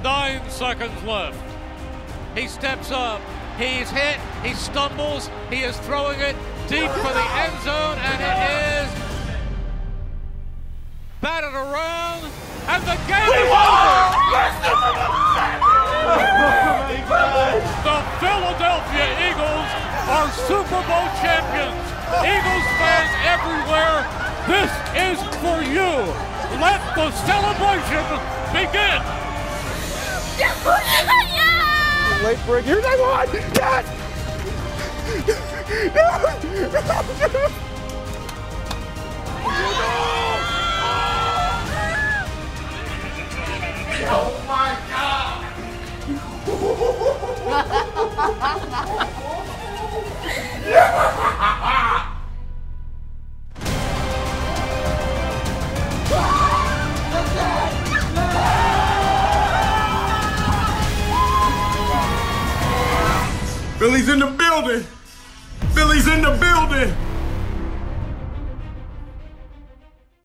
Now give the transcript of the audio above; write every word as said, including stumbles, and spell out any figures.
Nine seconds left. He steps up. He's hit. He stumbles. He is throwing it deep for the end zone, and it is batted around, and the game is over. The Philadelphia Eagles are Super Bowl champions. Eagles fans everywhere, this is for you. Let the celebration begin. Late break. Here's that one. Yes. Oh my God. Philly's in the building. Philly's in the building.